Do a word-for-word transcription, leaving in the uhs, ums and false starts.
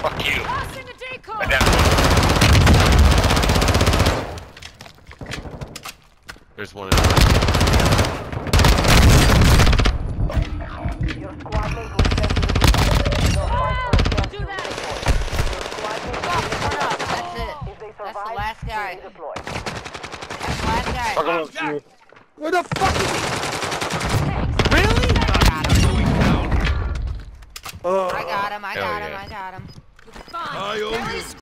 Fuck you. Passing the decoy. I downed one. There's one in there. Your squad mate will send to the depot. They'll fight for a chance to Do that. redeploy. Your squad mate will Fuck, be one up. redeployed. That's it. If they That's the survive, last guy. they redeploy. That's the last guy. Fuck off, you. Where the fuck is he? Really? I got him. Oh. I got him. I Hell got him. yeah. I got him. Fine. I owe you.